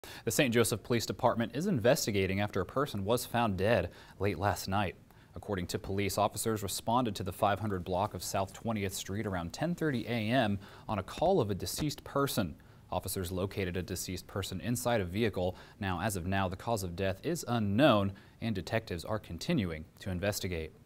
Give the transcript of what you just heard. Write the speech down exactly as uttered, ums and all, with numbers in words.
The Saint Joseph Police Department is investigating after a person was found dead late last night. According to police, officers responded to the five hundred block of South twentieth Street around ten thirty a m on a call of a deceased person. Officers located a deceased person inside a vehicle. Now, as of now, the cause of death is unknown and detectives are continuing to investigate.